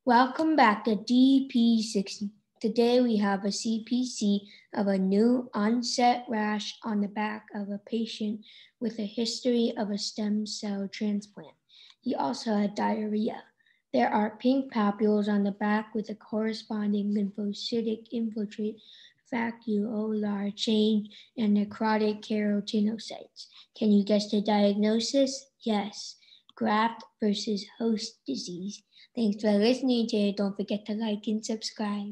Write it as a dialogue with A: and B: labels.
A: Welcome back to DP60. Today we have a CPC of a new onset rash on the back of a patient with a history of a stem cell transplant. He also had diarrhea. There are pink papules on the back with a corresponding lymphocytic infiltrate, vacuolar change, and necrotic keratinocytes. Can you guess the diagnosis? Yes, graft versus host disease. Thanks for listening today. Don't forget to like and subscribe.